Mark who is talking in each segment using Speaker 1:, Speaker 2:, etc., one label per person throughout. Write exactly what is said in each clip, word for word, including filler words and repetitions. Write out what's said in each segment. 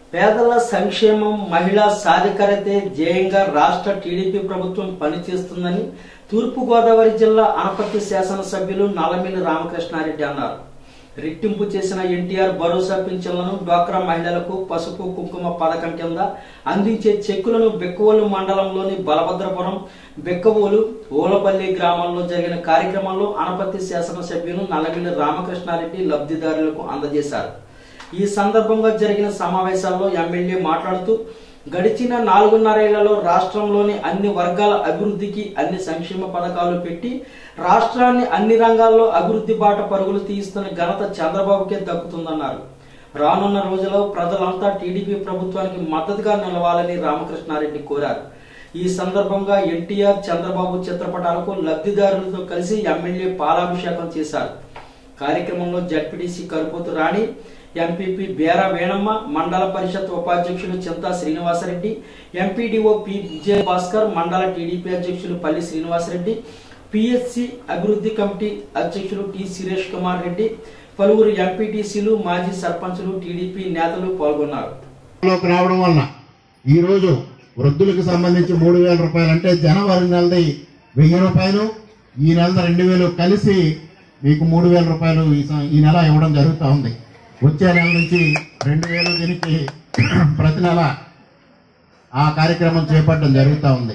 Speaker 1: పేదల సంక్షేమం మహిళా సాధికారతే ధ్యేయంగా రాష్ట్ర టీడీపీ ప్రభుత్వం పనిచేస్తుందని తూర్పు గోదావరి జిల్లా అనపర్తి శాసనసభ్యులు నల్లమిల్లి రామకృష్ణారెడ్డి అన్నారు. రెట్టింపు చేసిన ఎన్టీఆర్ భరోసా పింఛన్లను డ్వాక్రా మహిళలకు పసుపు కుంకుమ పథకం కింద అందించే చెక్కులను బెక్కవోలు మండలంలోని బలభద్రపురం, బెక్కవోలు, ఓలపల్లి గ్రామాల్లో జరిగిన కార్యక్రమంలో అనపర్తి శాసనసభ్యులు నల్లమిల్లి రామకృష్ణారెడ్డి లబ్ధిదారులకు అందజేశారు. ఈ సందర్భంగా జరిగిన సమావేశాల్లో ఎమ్మెల్యే మాట్లాడుతూ గడిచిన నాలుగున్నరేళ్లలో రాష్ట్రంలోని అన్ని వర్గాల అభివృద్ధికి అన్ని సంక్షేమ పథకాలు పెట్టి రాష్ట్రాన్ని అన్ని రంగాల్లో అభివృద్ధి బాట పరుగులు తీస్తున్న ఘనత చంద్రబాబుకే దక్కుతుందన్నారు. రానున్న రోజుల్లో ప్రజలంతా టీడీపీ ప్రభుత్వానికి మద్దతుగా నిలవాలని రామకృష్ణారెడ్డి కోరారు. ఈ సందర్భంగా ఎన్టీఆర్, చంద్రబాబు చిత్రపటాలకు లబ్ధిదారులతో కలిసి ఎమ్మెల్యే పాలాభిషేకం చేశారు. కార్యక్రమంలో జడ్పీటీసీ కరుపోతు రాణి, ఎంపీపీ బేరా వేణమ్మ, మండల పరిషత్ ఉపాధ్యక్షులు చింతా శ్రీనివాసరెడ్డి, ఎంపీడీఓ పి విజయ భాస్కర్, మండల టీడీపీ అధ్యక్షులు పల్లి శ్రీనివాసరెడ్డి, పిఎస్సి అభివృద్ధి కమిటీ అధ్యక్షులు టి సురేష్ కుమార్ రెడ్డి, పలువురు ఎంపీటీసీలు, మాజీ సర్పంచులు, టీడీపీ నేతలు పాల్గొన్నారు.
Speaker 2: రావడం వలన ఈ రోజు వృద్ధులకు సంబంధించి మూడు వేల రూపాయలు అంటే జనవరి నెలది వెయ్యి రూపాయలు, ఈ నెల రెండు వేలు కలిసి మీకు మూడు వేల రూపాయలు ఈ నెల ఇవ్వడం జరుగుతూ ఉంది. వచ్చే నెల నుంచి రెండు వేలు దీనికి ప్రతి నెల ఆ కార్యక్రమం చేపట్టడం జరుగుతూ ఉంది.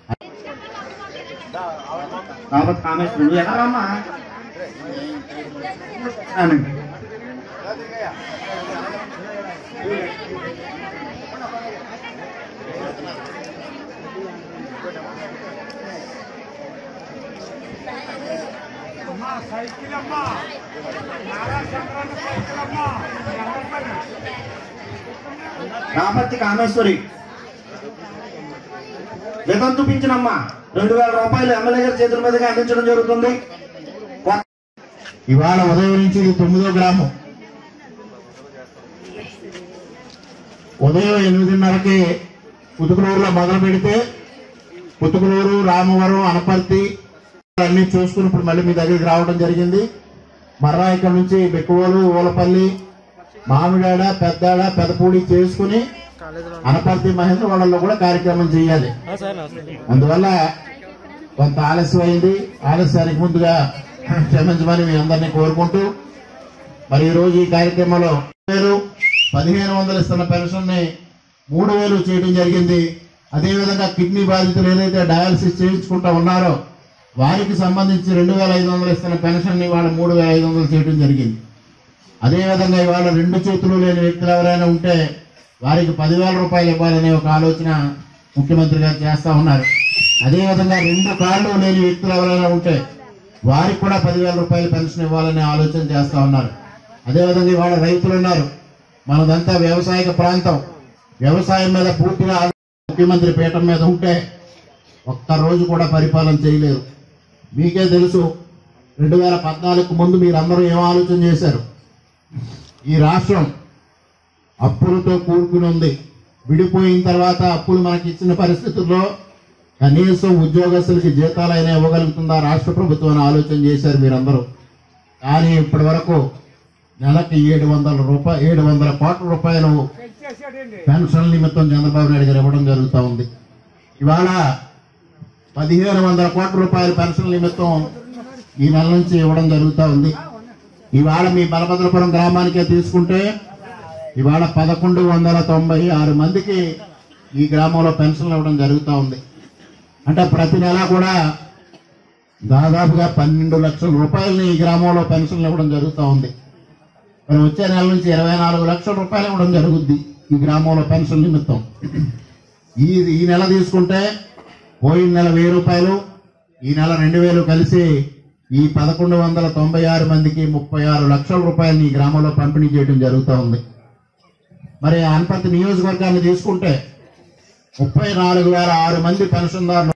Speaker 3: రాపర్తి కామేశ్వరి వితంతు పింఛనమ్మా రెండు వేల రూపాయలు ఎమ్మెల్యే గారి చేతుల మీదుగా అందించడం జరుగుతుంది.
Speaker 2: ఇవాళ ఉదయం నుంచి తొమ్మిదో గ్రామం ఉదయం ఎనిమిదిన్నరకి పుతుకులూరులో మొదలు పెడితే పుతుకులూరు, రామవరం, అనపర్తి అన్ని చూసుకుని ఇప్పుడు మళ్ళీ మీ దగ్గరికి రావడం జరిగింది. మర్రా ఇక్కడ నుంచి బెక్కవోలు, ఓలపల్లి, మామిడాడ, పెద్దాడ, పెదపూడి చేసుకుని అనపర్తి, మహేంద్ర వాళ్ళలో కూడా కార్యక్రమం చేయాలి. అందువల్ల కొంత ఆలస్యం అయింది. ఆలస్యానికి ముందుగా క్షమించమని మీ అందరినీ కోరుకుంటూ మరి ఈ రోజు ఈ కార్యక్రమంలో వేలు పదిహేను వందలు ఇస్తున్న పెన్షన్ ని మూడు వేలు చేయడం జరిగింది. అదేవిధంగా కిడ్నీ బాధితులు ఏదైతే డయాలసిస్ చేయించుకుంటా ఉన్నారో వారికి సంబంధించి రెండు వేల ఐదు వందలు ఇస్తున్న పెన్షన్ ని ఇవాళ మూడు వేల ఐదు వందలు చేయడం జరిగింది. అదేవిధంగా ఇవాళ రెండు చేతులు లేని వ్యక్తులు ఎవరైనా ఉంటే వారికి పదివేల రూపాయలు ఇవ్వాలనే ఒక ఆలోచన ముఖ్యమంత్రి గారు చేస్తా ఉన్నారు. అదేవిధంగా రెండు కాళ్ళు లేని వ్యక్తులు ఎవరైనా ఉంటే వారికి కూడా పదివేల రూపాయల పెన్షన్ ఇవ్వాలనే ఆలోచన చేస్తా ఉన్నారు. అదేవిధంగా ఇవాళ రైతులు ఉన్నారు. మనదంతా వ్యవసాయక ప్రాంతం. వ్యవసాయం మీద పూర్తిగా ముఖ్యమంత్రి పీఠం మీద ఉంటే ఒక్క రోజు కూడా పరిపాలన చేయలేదు. మీకే తెలుసు, రెండు వేల పద్నాలుగు ముందు మీరందరూ ఏం ఆలోచన చేశారు? ఈ రాష్ట్రం అప్పులతో కూడుకుని ఉంది. విడిపోయిన తర్వాత అప్పులు మనకి ఇచ్చిన పరిస్థితుల్లో కనీసం ఉద్యోగస్తులకి జీతాలైనా ఇవ్వగలుగుతుందా రాష్ట్ర ప్రభుత్వం అని ఆలోచన చేశారు మీరందరూ. కానీ ఇప్పటి వరకు నెలకి ఏడు వందల రూపాయలు ఏడు వందల కోట్ల రూపాయలు పెన్షన్ నిమిత్తం చంద్రబాబు నాయుడు గారు ఇవ్వడం జరుగుతూ ఉంది. ఇవాళ పదిహేను వందల కోట్ల రూపాయల పెన్షన్ నిమిత్తం ఈ నెల నుంచి ఇవ్వడం జరుగుతూ ఉంది. ఇవాళ మీ బలభద్రపురం గ్రామానికే తీసుకుంటే ఇవాళ పదకొండు వందల తొంభై ఆరు మందికి ఈ గ్రామంలో పెన్షన్లు ఇవ్వడం జరుగుతూ ఉంది. అంటే ప్రతి నెల కూడా దాదాపుగా పన్నెండు లక్షల రూపాయలని ఈ గ్రామంలో పెన్షన్లు ఇవ్వడం జరుగుతూ ఉంది. మరి వచ్చే నెల నుంచి ఇరవై నాలుగు లక్షల రూపాయలు ఇవ్వడం జరుగుద్ది ఈ గ్రామంలో పెన్షన్ నిమిత్తం. ఈ ఈ నెల తీసుకుంటే పోయిన నెల వెయ్యి రూపాయలు, ఈ నెల రెండు వేలు కలిసి ఈ పదకొండు వందల తొంభై ఆరు మందికి ముప్పై ఆరు లక్షల రూపాయలని ఈ గ్రామంలో పంపిణీ చేయడం జరుగుతూ ఉంది. మరి అనపర్తి నియోజకవర్గాన్ని తీసుకుంటే ముప్పై నాలుగు వేల ఆరు మంది పెన్షన్దారులు